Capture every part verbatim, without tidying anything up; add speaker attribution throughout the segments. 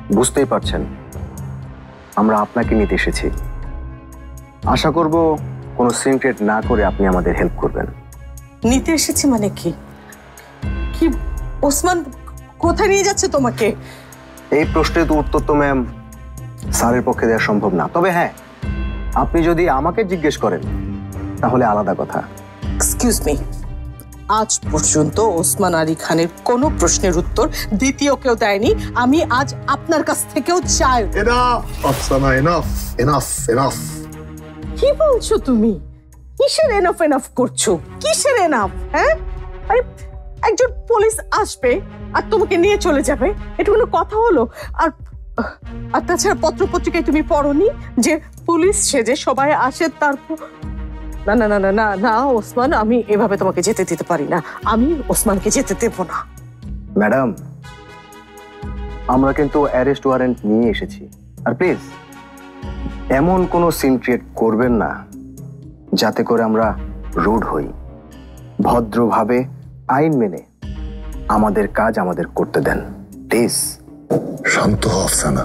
Speaker 1: বুঝতেই পারছেন আমরা আপনাকে নিতে এসেছি। আশা করব কোনো সিক্রেট না করে আপনি আমাদের হেল্প করবেন।
Speaker 2: নিতে এসেছি মানে কি? কি ওসমান কোথায় নিয়ে যাচ্ছে তোমাকে?
Speaker 1: এই প্রশ্নের তো উত্তর তো ম্যাম স্যারের পক্ষে দেওয়া সম্ভব না, তবে হ্যাঁ আপনি যদি আমাকে জিজ্ঞেস করেন তাহলে আলাদা কথা।
Speaker 2: এক্সকিউজ মি, আজ পর্যন্ত ওসমান আলী খানের কোনো প্রশ্নের উত্তর দ্বিতীয় কেউ দেয়নি। আমি আজ আপনার কাছ থেকেও চাই।
Speaker 3: Enough Afsana, enough enough enough.
Speaker 2: কি বলছো তুমি? কিসের এনাফ এনাফ করছো? কিসের এনাফ? হ্যাঁ, আরে একজন পুলিশ আসবে আর তোমাকে নিয়ে চলে যাবে, এটা কোনো কথা হলো? আর আর তাছাড়া পত্র পত্রিকায় তুমি পড়োনি যে পুলিশ সেজে সবাই আসে? তারপর না না না না না না ওসমান, আমি এভাবে তোমাকে যেতে দিতে পারি না। আমি ওসমানকে যেতে দেবো না।
Speaker 1: ম্যাডাম, আমরা কিন্তু অ্যারেস্ট ওয়ারেন্ট নিয়ে এসেছি, আর প্লিজ এমন কোনো সিন ক্রিয়েট করবেন না যাতে করে আমরা রুড হই। ভদ্রভাবে আইন মেনে আমাদের কাজ আমাদের করতে দেন প্লিজ।
Speaker 3: শান্ত হও আফসানা,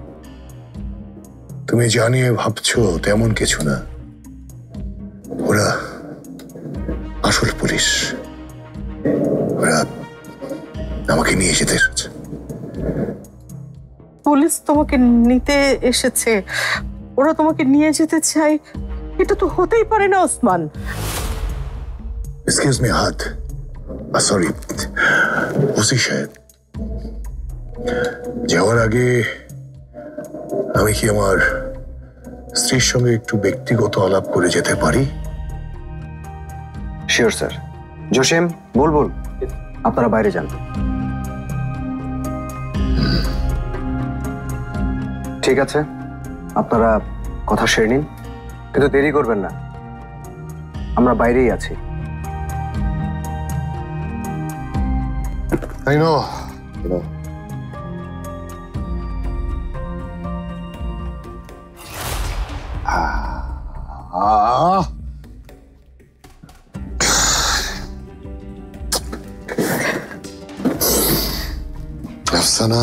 Speaker 3: তুমি জানিয়ে ভাবছো তেমন কিছু না। ওরা আসল পুলিশ, ওরা আমাকে নিয়ে যেতে এসেছে।
Speaker 2: পুলিশ তোমাকে নিতে এসেছে? ওরা তোমাকে নিয়ে যেতে চায়? এটা তো হতেই পারে না ওসমান।
Speaker 3: এক্সকিউজ মি হাত, সরি ওসি সাহেব, যাওয়ার আগে আমি কি আমার স্ত্রীর সঙ্গে একটু ব্যক্তিগত আলাপ করে যেতে পারি?
Speaker 1: Sure sir. জসিম, বুলবুল, আপনারা বাইরে যান। ঠিক আছে, আপনারা কথা সেরে নিন, কিন্তু দেরি করবেন না, আমরা বাইরেই আছি।
Speaker 3: I know, you know. Ah. Afsana,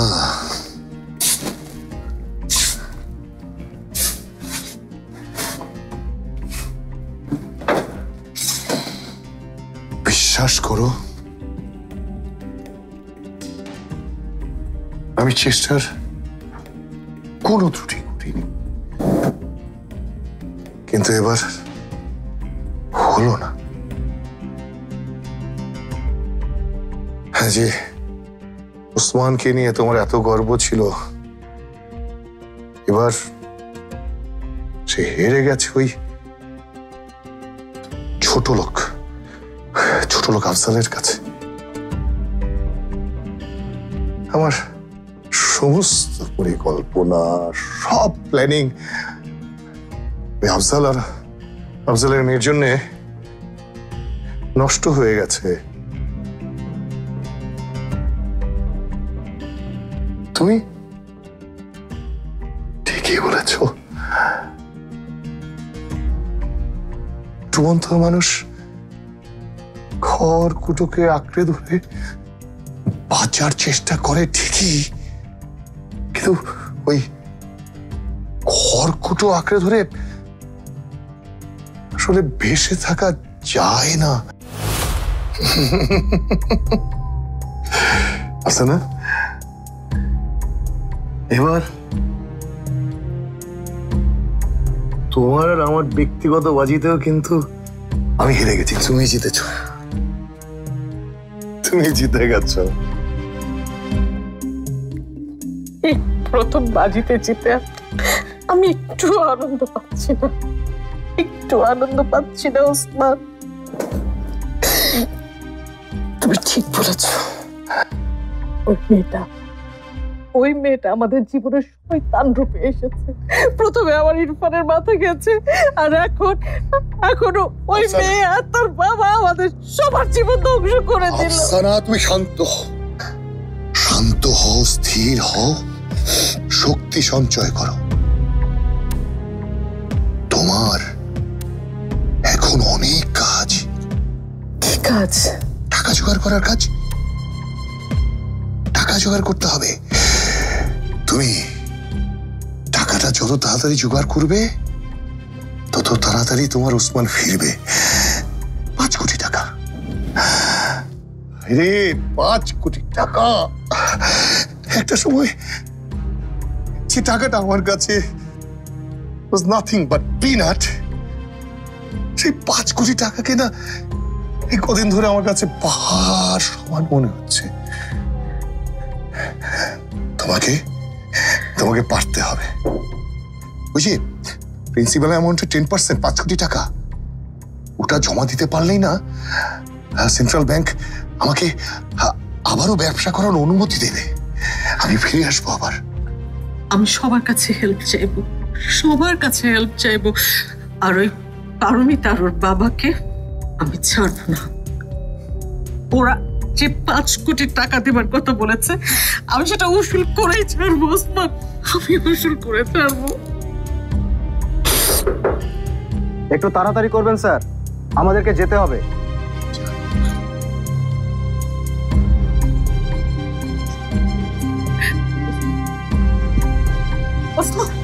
Speaker 3: বিশ্বাস করো আমি চেষ্টার কোনো ত্রুটি করিনি, কিন্তু এবার হলো না। হ্যাঁ, যে ওসমানকে নিয়ে তোমার এত গর্ব ছিল, এবার সে হেরে গেছে ওই ছোট লোক ছোট লোক আফজালের কাছে। আমার সমস্ত পরিকল্পনা, সব প্ল্যানিং আফজাল আর আফজালের মেয়ের জন্য নষ্ট হয়ে গেছে। তুমি ঠিকই বলেছ, ডুবন্ত মানুষ খড় কুটোকে আঁকড়ে ধরে বাঁচার চেষ্টা করে ঠিকই, কিন্তু ওই খড়কুটো আঁকড়ে ধরে আসলে ভেসে থাকা যায় না। আছে না? এবার তোমার আর আমার ব্যক্তিগত বাজিতেও কিন্তু আমি হেরে গেছি, তুমি জিতেছ, তুমি জিতে গেছো।
Speaker 2: প্রথম বাজিতে জিতে আমি একটু আনন্দ পাচ্ছি না, একটু আনন্দ পাচ্ছি না ওসমান। তুমি ঠিক বলেছ, ওই মেয়েটা ওই মেয়েটা আমাদের জীবনের শয়তান রূপে এসেছে। প্রথমে আমার ইরফানের মাথা গেছে, আর এখন এখনো ওই মেয়ে আর তার বাবা আমাদের সবার জীবন ধ্বংস করে দিল।
Speaker 3: আফসানা, তুমি শান্ত হও, শান্ত হও, স্থির হও, শক্তি সঞ্চয় করো। তোমার এখন অনেক কাজ।
Speaker 2: কি কাজ?
Speaker 3: টাকা জোগাড় করার কাজ। টাকা জোগাড় করতে হবে। তুমি টাকাটা যত তাড়াতাড়ি জোগাড় করবে তত তাড়াতাড়ি তোমার ওসমান ফিরবে। পাঁচ কোটি টাকা, রে পাঁচ কোটি টাকা। একটা সময় যে টাকাটা আমার কাছে was nothing but peanut, সেই পাঁচ কোটি টাকাকে না এই কদিন ধরে আমার কাছে পাহাড় সমান মনে হচ্ছে। তোমাকে তোমাকে পারতে হবে। ওই যে প্রিন্সিপাল অ্যামাউন্টের টেন পার্সেন্ট পাঁচ কোটি টাকা, ওটা জমা দিতে পারলেই না সেন্ট্রাল ব্যাংক আমাকে আবারও ব্যবসা করার অনুমতি দেবে। আমি ফিরে আসবো আবার।
Speaker 2: আমি সবার কাছে হেল্প চাইবো, সবার কাছে হেল্প চাইবো। আর ওই পারমিতার ওর বাবাকে আমি ছাড়বো না। ওরা যে পাঁচ কোটি টাকা দেবার কথা বলেছে আমি সেটা উসুল করেই ছাড়বো ওসমান, আমি উসুল করে ছাড়বো।
Speaker 1: একটু তাড়াতাড়ি করবেন স্যার, আমাদেরকে যেতে হবে।
Speaker 2: ওসমান